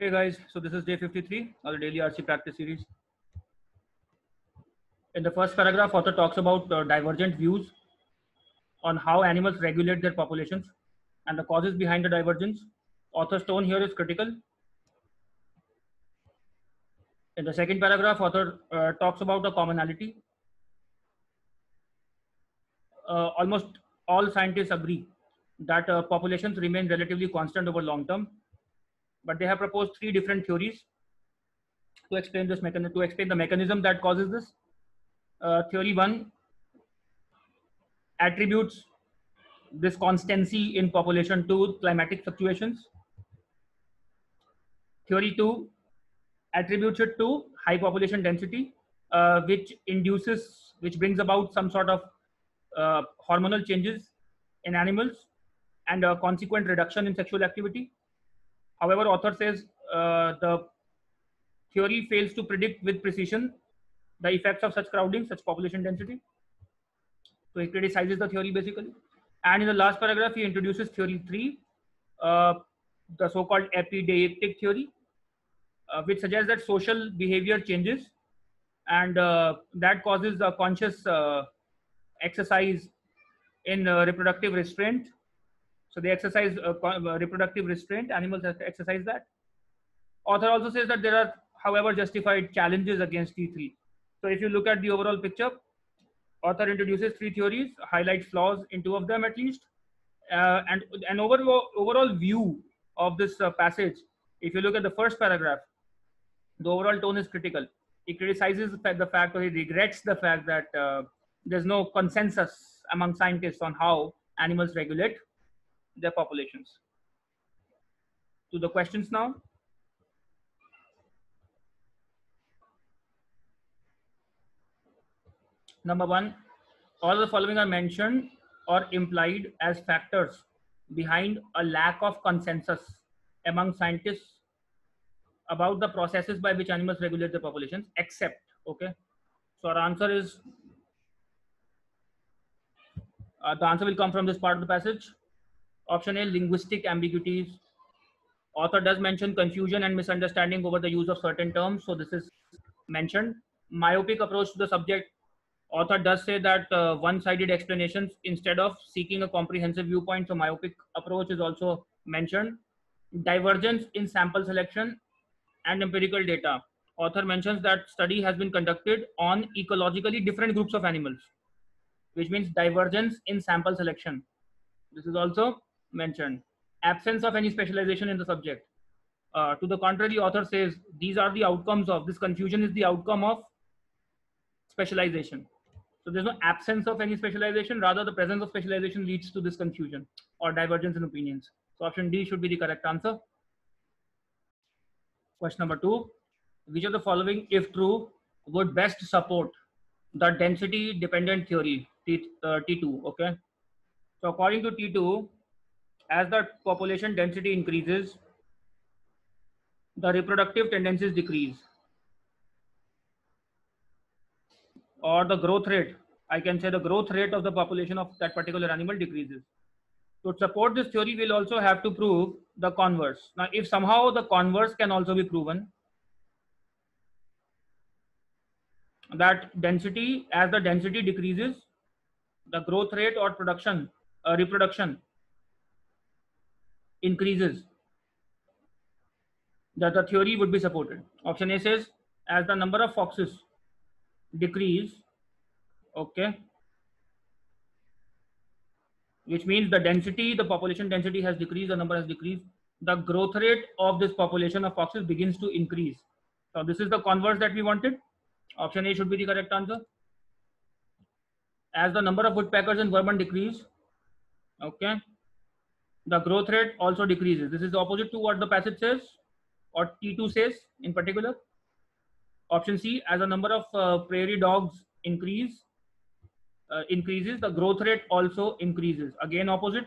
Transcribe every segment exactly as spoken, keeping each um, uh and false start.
Hey guys, so this is day fifty-three of the daily R C practice series. In the first paragraph, author talks about uh, divergent views on how animals regulate their populations and the causes behind the divergence. Author's tone here is critical. In the second paragraph, author uh, talks about the commonality. Uh, almost all scientists agree that uh, populations remain relatively constant over long term, but they have proposed three different theories to explain this mechanism, to explain the mechanism that causes this. Uh, theory one attributes this constancy in population to climatic fluctuations. Theory two attributes it to high population density, uh, which induces, which brings about some sort of uh, hormonal changes in animals and a consequent reduction in sexual activity. However, author says uh, the theory fails to predict with precision the effects of such crowding, such population density. So he criticizes the theory basically. And in the last paragraph, he introduces theory three, uh, the so-called epideictic theory, uh, which suggests that social behavior changes and uh, that causes a conscious uh, exercise in uh, reproductive restraint. So they exercise uh, uh, reproductive restraint, animals have to exercise that. Author also says that there are, however, justified challenges against T three. So if you look at the overall picture, author introduces three theories, highlights flaws in two of them at least, uh, and an overall overall view of this uh, passage. If you look at the first paragraph, the overall tone is critical. He criticizes the fact, the fact or he regrets the fact that uh, there's no consensus among scientists on how animals regulate their populations. To the questions now. Number one, all the following are mentioned or implied as factors behind a lack of consensus among scientists about the processes by which animals regulate their populations, except, okay. So our answer is, uh, the answer will come from this part of the passage. Option A, linguistic ambiguities. Author does mention confusion and misunderstanding over the use of certain terms, so this is mentioned. Myopic approach to the subject. Author does say that uh, one-sided explanations instead of seeking a comprehensive viewpoint, so myopic approach is also mentioned. Divergence in sample selection and empirical data. Author mentions that study has been conducted on ecologically different groups of animals, which means divergence in sample selection. This is also mentioned. Absence of any specialization in the subject. Uh, to the contrary, author says these are the outcomes of this confusion is the outcome of specialization. So there's no absence of any specialization, rather the presence of specialization leads to this confusion or divergence in opinions. So option D should be the correct answer. Question number two, which of the following, if true, would best support the density dependent theory, T, uh, T two, okay? So according to T two, as the population density increases, the reproductive tendencies decrease, or the growth rate, I can say the growth rate of the population of that particular animal decreases. To support this theory, we'll also have to prove the converse. Now, if somehow the converse can also be proven, that density, as the density decreases, the growth rate or production, uh, reproduction increases, that the theory would be supported. Option A says, as the number of foxes decrease, okay, which means the density, the population density has decreased, the number has decreased, the growth rate of this population of foxes begins to increase. So this is the converse that we wanted. Option A should be the correct answer. As the number of woodpeckers and vermin decrease, okay, the growth rate also decreases. This is the opposite to what the passage says, or T two says in particular. Option C, as the number of uh, prairie dogs increase, uh, increases, the growth rate also increases. Again, opposite.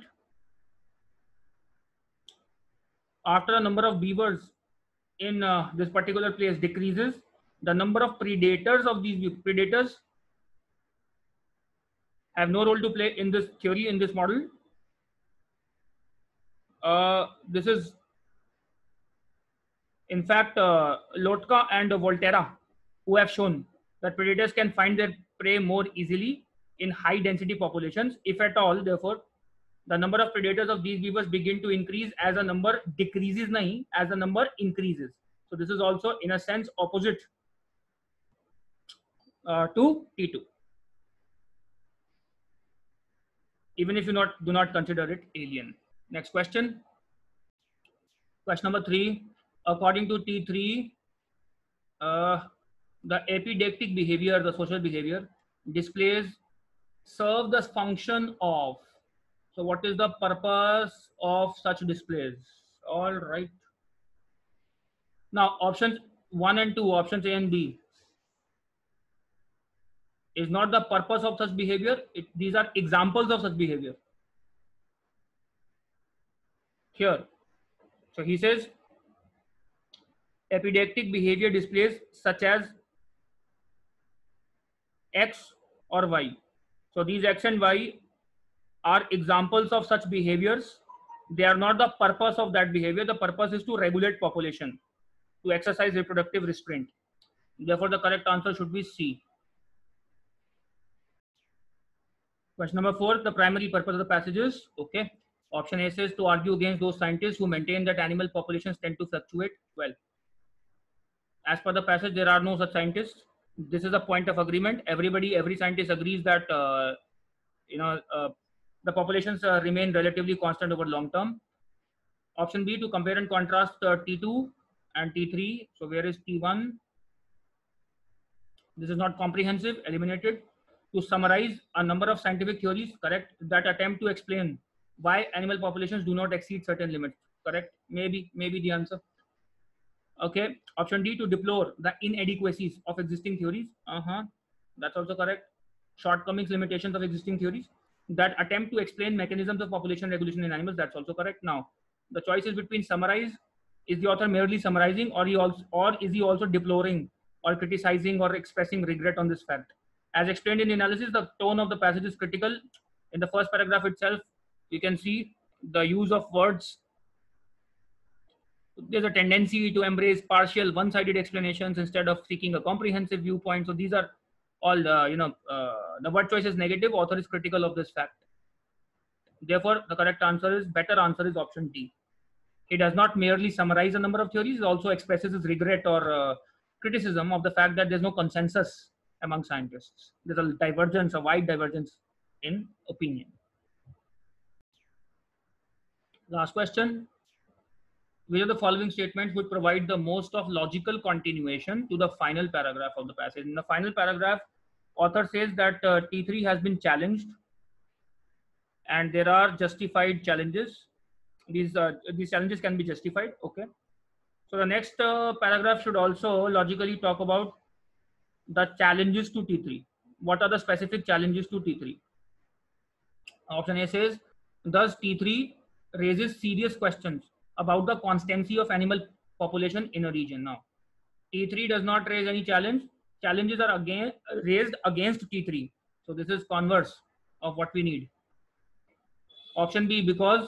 After the number of beavers in uh, this particular place decreases, the number of predators of these predators have no role to play in this theory, in this model. Uh, this is In fact, uh, Lotka and Volterra, who have shown that predators can find their prey more easily in high density populations, if at all. Therefore, the number of predators of these beavers begin to increase as the number decreases, nahi, as the number increases. So this is also in a sense opposite uh, to T two, even if you not do not consider it alien. Next question. Question number three. According to T three, uh, the epidactic behavior, the social behavior, displays serve the function of. So what is the purpose of such displays? All right. Now options one and two, options A and B, is not the purpose of such behavior. It, these are examples of such behavior. Here, so he says epidactic behavior displays such as X or Y. So these X and Y are examples of such behaviors. They are not the purpose of that behavior. The purpose is to regulate population, to exercise reproductive restraint. Therefore, the correct answer should be C. Question number four, the primary purpose of the passages. Okay. Option A says to argue against those scientists who maintain that animal populations tend to fluctuate. Well, as per the passage, there are no such scientists. This is a point of agreement. Everybody, every scientist agrees that uh, you know uh, the populations uh, remain relatively constant over long term. Option B, to compare and contrast uh, T two and T three. So where is T one? This is not comprehensive, eliminated. To summarize a number of scientific theories, correct, that attempt to explain why animal populations do not exceed certain limits, correct. Maybe, maybe the answer. Okay. Option D, to deplore the inadequacies of existing theories. Uh-huh. That's also correct. Shortcomings, limitations of existing theories that attempt to explain mechanisms of population regulation in animals. That's also correct. Now, the choice is between summarize. Is the author merely summarizing, or he also, or is he also deploring or criticizing or expressing regret on this fact? As explained in the analysis, the tone of the passage is critical. In the first paragraph itself, you can see the use of words. There's a tendency to embrace partial, one-sided explanations instead of seeking a comprehensive viewpoint. So these are all the, you know, uh, the word choice is negative. Author is critical of this fact. Therefore, the correct answer is, better answer is option D. He does not merely summarize a number of theories. He also expresses his regret or uh, criticism of the fact that there's no consensus among scientists. There's a divergence, a wide divergence in opinion. Last question. Which of the following statements would provide the most of logical continuation to the final paragraph of the passage? In the final paragraph, author says that uh, T three has been challenged and there are justified challenges. These, uh, these challenges can be justified. Okay. So the next uh, paragraph should also logically talk about the challenges to T three. What are the specific challenges to T three? Option A says, thus T three raises serious questions about the constancy of animal population in a region. Now, T three does not raise any challenge. Challenges are again raised against T three. So this is converse of what we need. Option B, because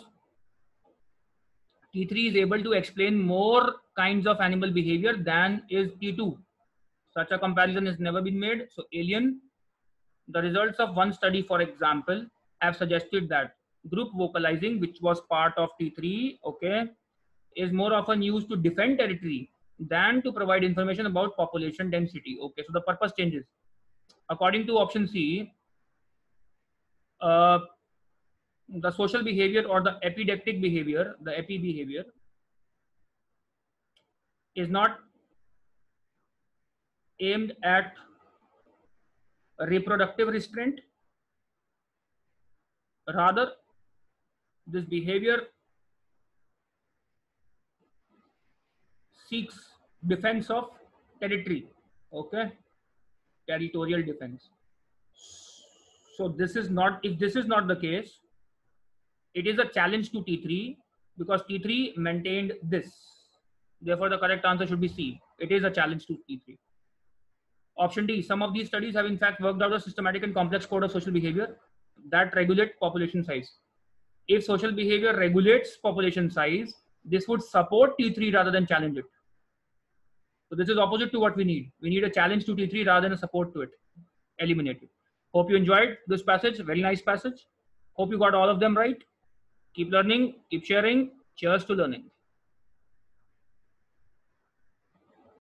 T three is able to explain more kinds of animal behavior than is T two. Such a comparison has never been made. So alien. The results of one study, for example, have suggested that group vocalizing, which was part of T three, okay, is more often used to defend territory than to provide information about population density. Okay, so the purpose changes. According to option C, uh, the social behavior or the epidactic behavior, the epi behavior, is not aimed at reproductive restraint. Rather, this behavior seeks defense of territory. Okay, territorial defense. So this is not, if this is not the case, it is a challenge to T three because T three maintained this. Therefore, the correct answer should be C. It is a challenge to T three. Option D, some of these studies have in fact worked out a systematic and complex code of social behavior that regulate population size. If social behavior regulates population size, this would support T three rather than challenge it. So this is opposite to what we need. We need a challenge to T three rather than a support to it. Eliminate it. Hope you enjoyed this passage. Very nice passage. Hope you got all of them right. Keep learning, keep sharing. Cheers to learning.